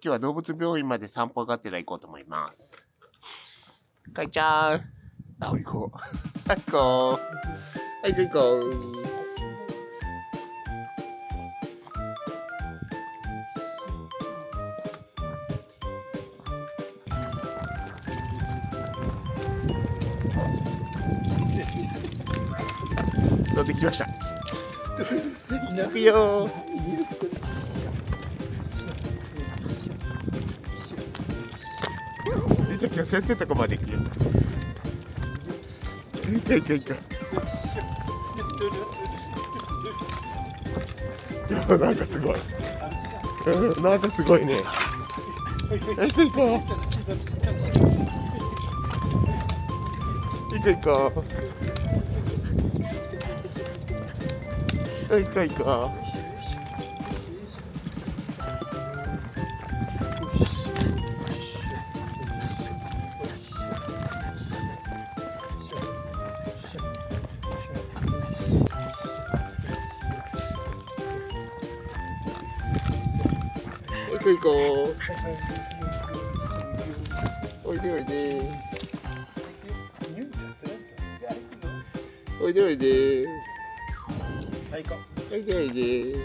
日は動物病院まで散歩がてら行こうと思います。かいちゃん。あ、行こう。はい、行こう。はい、行こう。乗ってきました。行くよー。じゃあ今日先生とこまで行くよ。行か行か行か。いや、なんかすごい。なんかすごいね。行こう行こう。行こう行こう。行こう行こう。行こう行こう。おいでおいで。おいでおいで。はい行こう。おいでおいで。